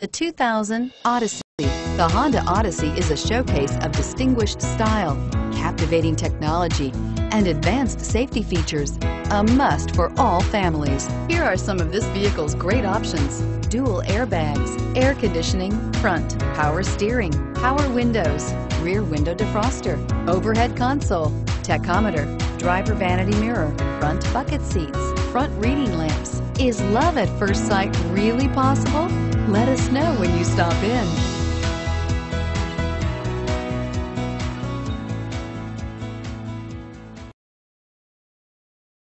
2000 Odyssey. The Honda Odyssey is a showcase of distinguished style, captivating technology, and advanced safety features. A must for all families. Here are some of this vehicle's great options: dual airbags, air conditioning, front, power steering, power windows, rear window defroster, overhead console, tachometer, driver vanity mirror, front bucket seats, front reading lamps. Is love at first sight really possible? Let us know when you stop in.